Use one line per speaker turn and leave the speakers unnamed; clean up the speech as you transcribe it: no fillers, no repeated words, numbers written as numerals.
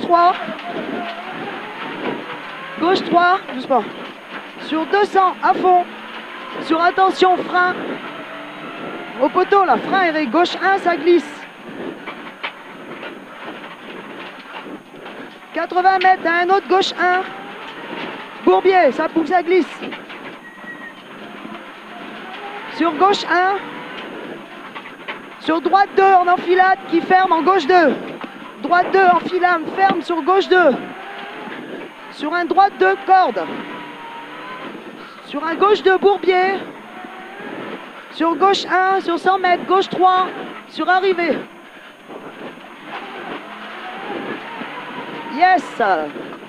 3. Gauche 3, doucement. Sur 200, à fond. Sur attention, frein. Au poteau, là, frein erré. Gauche 1, ça glisse. 80 mètres, à un autre, gauche 1. Bourbier, ça pousse, ça glisse. Sur gauche 1. Sur droite 2, en enfilade, qui ferme en gauche 2. Droite 2, enfilade, ferme sur gauche 2. Sur un droite 2, corde. Sur un gauche 2, Bourbier. Sur gauche 1, sur 100 mètres, gauche 3, sur arrivée. Yes!